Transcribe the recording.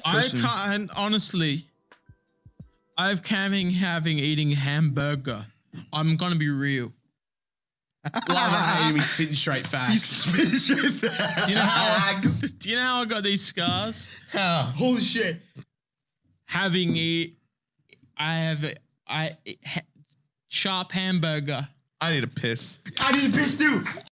person. I can't honestly. I've having eating hamburger. I'm gonna be real. Love how he spitting straight facts. Do you know how? Do you know how I got these scars? How? Holy shit. Sharp hamburger. I need a piss. I need a piss too.